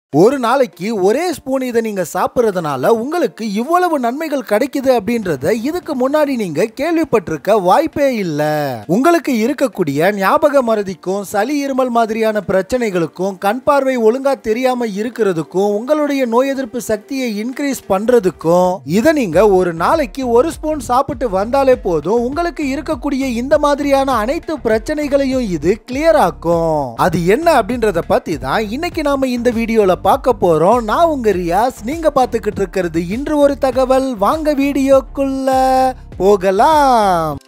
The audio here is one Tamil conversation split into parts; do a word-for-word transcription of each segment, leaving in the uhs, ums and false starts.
ஒரு நாளைக்கு ஒரே ஸ்பூன் இதை நீங்க சாப்பிடுறதுனால உங்களுக்கு இவ்வளவு நன்மைகள் கிடைக்குது அப்படின்றத இதுக்கு முன்னாடி நீங்க கேள்விப்பட்டிருக்க வாய்ப்பே இல்ல. உங்களுக்கு இருக்கக்கூடிய ஞாபக மறதிக்கும் சளி இருமல் மாதிரியான பிரச்சனைகளுக்கும் கண் பார்வை ஒழுங்கா தெரியாம இருக்கிறதுக்கும் உங்களுடைய நோய் எதிர்ப்பு சக்தியை இன்க்ரீஸ் பண்றதுக்கும் இதை நீங்க ஒரு நாளைக்கு ஒரு ஸ்பூன் சாப்பிட்டு வந்தாலே போதும் உங்களுக்கு இருக்கக்கூடிய இந்த மாதிரியான அனைத்து பிரச்சனைகளையும் இது கிளியர் ஆக்கும். அது என்ன அப்படின்றத பத்தி தான் இன்னைக்கு நாம இந்த வீடியோல பார்க்க போறோம். நான் உங்க ரியாஸ், நீங்க பார்த்துக்கிட்டு இருக்கிறது இன்று ஒரு தகவல். வாங்க வீடியோக்குள்ள போகலாம்.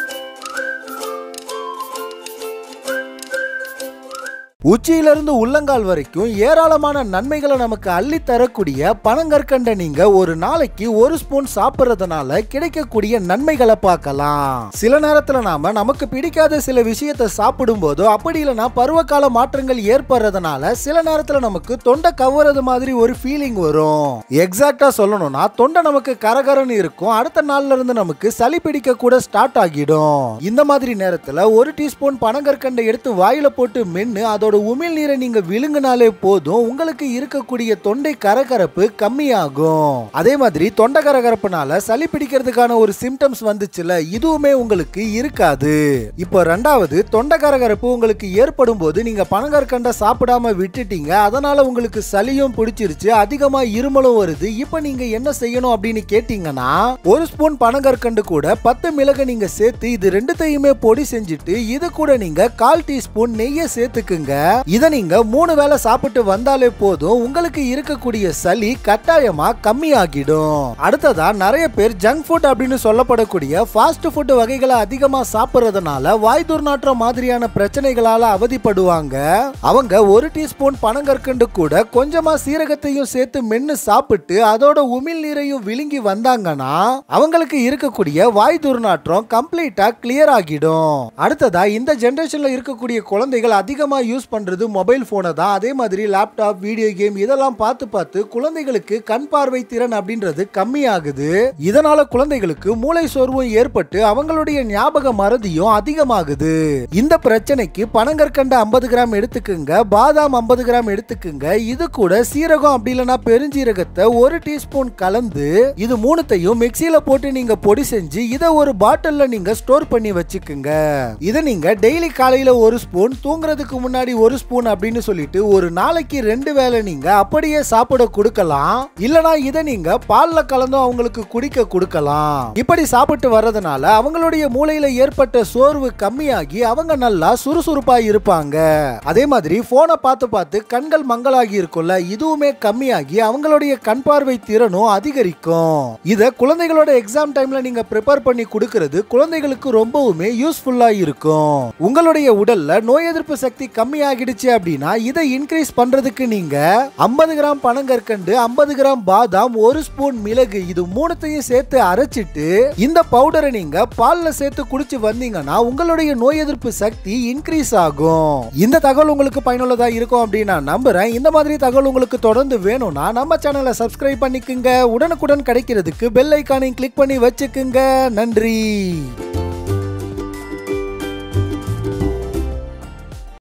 உச்சியிலிருந்து உள்ளங்கால் வரைக்கும் ஏராளமான நன்மைகளை நமக்கு அள்ளி தரக்கூடிய பனங்கற்கண்டை நீங்க ஒரு நாளைக்கு ஒரு ஸ்பூன் சாப்பிடுறதுனால கிடைக்கக்கூடிய நன்மைகளை பார்க்கலாம். சில நேரத்துல நாம நமக்கு பிடிக்காத சில விஷயத்தை சாப்பிடும் போதோ அப்படி இல்லைன்னா பருவகால மாற்றங்கள் ஏற்படுறதுனால சில நேரத்துல நமக்கு தொண்டை கவறது மாதிரி ஒரு ஃபீலிங் வரும். எக்ஸாக்டா சொல்லணும்னா தொண்டை நமக்கு கரகரன்னு இருக்கும். அடுத்த நாள்ல இருந்து நமக்கு சளி பிடிக்க கூட ஸ்டார்ட் ஆகிடும். இந்த மாதிரி நேரத்துல ஒரு டீஸ்பூன் பனங்கற்கண்டை எடுத்து வாயில போட்டு மென்னு அதோட உமிழ் நீரை நீங்க விழுங்கினாலே போதும் உங்களுக்கு இருக்கக்கூடிய தொண்டை கரகரப்பு கம்மியாகும். அதே மாதிரி தொண்டை கரகரப்புனால சளி பிடிக்கிறதுக்கான ஒரு சிம்டம்ஸ் வந்துச்சுல, இதுவுமே உங்களுக்கு இருக்காது. இப்போ ரெண்டாவது, தொண்டை கரகரப்பு உங்களுக்கு ஏற்படும் போது நீங்க பனங்கற்கண்டை சாப்பிடாம விட்டுட்டீங்க, அதனால உங்களுக்கு சளியும் பிடிச்சிருச்சு, அதிகமா இருமலும் வருது. இப்போ நீங்க என்ன செய்யணும் அப்படின்னு கேட்டீங்கன்னா, ஒரு ஸ்பூன் பனங்கற்கண்டு கூட பத்து மிளகு நீங்க சேர்த்து இது ரெண்டுத்தையுமே பொடி செஞ்சுட்டு இது கூட நீங்க கால் டீஸ்பூன் நெய்யை சேர்த்துக்குங்க. இதை நீங்க மூணு வேளை சாப்பிட்டு வந்தாலே போதும் உங்களுக்கு இருக்கக்கூடிய சளி கட்டாயமா கம்மியாகிடும். அடுத்ததா, நிறைய பேர் ஜங்க் ஃபுட் அப்படின்னு சொல்லப்படக்கூடிய ஃபாஸ்ட் ஃபுட் வகைகளை அதிகமா சாப்பிடுறதுனால வாய் துர்நாற்றம் மாதிரியான பிரச்சனைகளால அவதிப்படுவாங்க. அவங்க ஒரு டீஸ்பூன் பனங்கற்கண்டு கூட கொஞ்சமா சீரகத்தையும் சேர்த்து மென்னு சாப்பிட்டு அதோட உமிழ் நீரையும் விழுங்கி வந்தாங்கன்னா அவங்களுக்கு இருக்கக்கூடிய வாய் துர்நாற்றம் கம்ப்ளீட்டா கிளியர் ஆகிடும். அடுத்ததா, இந்த ஜெனரேஷன்ல இருக்கக்கூடிய குழந்தைகள் அதிகமா யூஸ் பண்றது மொபைல் போனை தான். அதே மாதிரி லேப்டாப், வீடியோ கேம் இதெல்லாம் பார்த்து பார்த்து குழந்தைகளுக்கு கண் பார்வை திறன் அப்படின்றது கம்மியாகுது. இதனால குழந்தைகளுக்கு மூளை சோர்வும் ஏற்பட்டு அவங்களுடைய ஞாபக மறதியும் அதிகமாகுது. இந்த பிரச்சனைக்கு பனங்கற்கண்டு ஐம்பது கிராம் எடுத்துக்குங்க, பாதாம் ஐம்பது கிராம் எடுத்துக்குங்க, இது கூட சீரகம் அப்படி இல்லைன்னா பெருஞ்சீரகத்தை ஒரு டீஸ்பூன் கலந்து இது மூணுத்தையும் மிக்சியில போட்டு நீங்க பொடி செஞ்சு இதை ஒரு பாட்டில்ல நீங்க ஸ்டோர் பண்ணி வச்சுக்குங்க. இதை நீங்க டெய்லி காலையில ஒரு ஸ்பூன், தூங்குறதுக்கு முன்னாடி ஒரு ஸ்பூன் அப்படின்னு சொல்லிட்டு ஒரு நாளைக்கு ரெண்டு வேளை நீங்க அப்படியே சாப்பிட கொடுக்கலாம். இல்லனா இதை நீங்க பால்ல கலந்தும் அவங்களுக்கு குடிக்க கொடுக்கலாம். இப்படி சாப்பிட்டு வர்றதுனால அவங்களுடைய மூளையில ஏற்பட்ட சோர்வு கம்மியாகி அவங்க நல்லா சுறுசுறுப்பா இருப்பாங்க. அதே மாதிரி போனை பார்த்து பார்த்து கண்கள் மங்கலாகி இருக்கும்ல, இதுவுமே கம்மியாகி அவங்களுடைய கண் பார்வை திறனும் அதிகரிக்கும். இத குழந்தைகளோட எக்ஸாம் டைம்ல நீங்க ப்ரிப்பேர் பண்ணி கொடுக்கிறது குழந்தைகளுக்கு ரொம்பவுமே யூஸ்ஃபுல்லா இருக்கும். உங்களுடைய உடல்ல நோய் எதிர்ப்பு சக்தி கம்மி ஆகிடுச்சு அப்படின்னா இதை இன்க்ரீஸ் பண்றதுக்கு நீங்க ஐம்பது கிராம் பனங்கற்கண்டு, ஐம்பது கிராம் பாதாம், ஒரு ஸ்பூன் மிளகு இது மூணுத்தையும் சேர்த்து அரைச்சிட்டு இந்த பவுடரை நீங்க பால்ல சேர்த்து குடிச்சு வந்தீங்கன்னா உங்களுடைய நோய் எதிர்ப்பு சக்தி இன்க்ரீஸ் ஆகும். இந்த தகவல் உங்களுக்கு பயனுள்ளதா இருக்கும் அப்படின்னு நான் நம்புறேன். இந்த மாதிரி தகவல் உங்களுக்கு தொடர்ந்து வேணும்னா நம்ம சேனலை சப்ஸ்கிரைப் பண்ணிக்குங்க. உடனுக்குடன் கிடைக்கிறதுக்கு பெல் ஐகானை கிளிக் பண்ணி வச்சுக்குங்க. நன்றி.